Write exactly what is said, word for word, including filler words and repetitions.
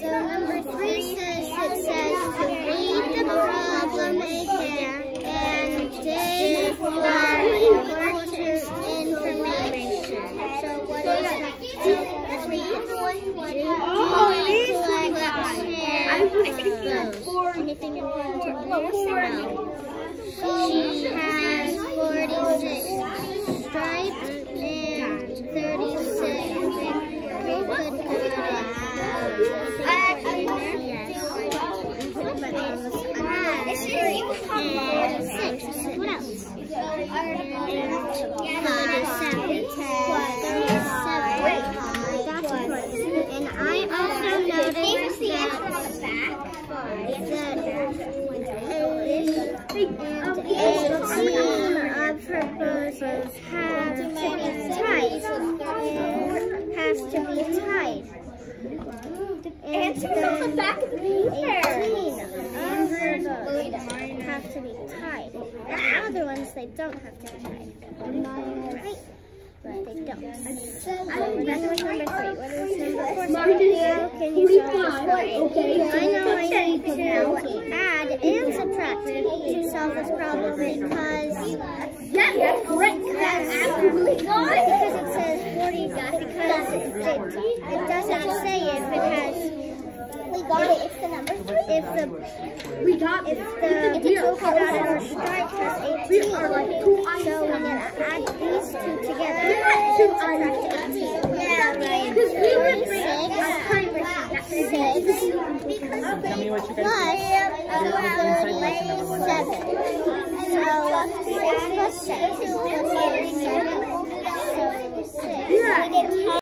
So number three says it says to read the problem again and dig for important information. So what is that? Let's read it. Oh, these are anything important to know? She has forty-six stripes and thirty-six. Very good, good. And six. What else? And I also noticed that eighteen of her proposals have to be tight. Has to be tight. And the back of the eighteen of her votes have to be tight. The other ones, they don't have to be tight. Right? But they don't. That's number three. What is number four? How can you solve this problem? I know I need to add and subtract to solve this problem because yeah, that's correct. That's absolutely correct. Because it says forty. Because it, it doesn't say it, but it has. We got it. It's the number three. If the we got if the if the total dot or stripe has eighteen, so we're gonna add these two together. Yeah, so I eighteen. Yeah, right. Because we were six. Six. Tell me what you guys Plus seven. So six plus seven. So six. Yeah.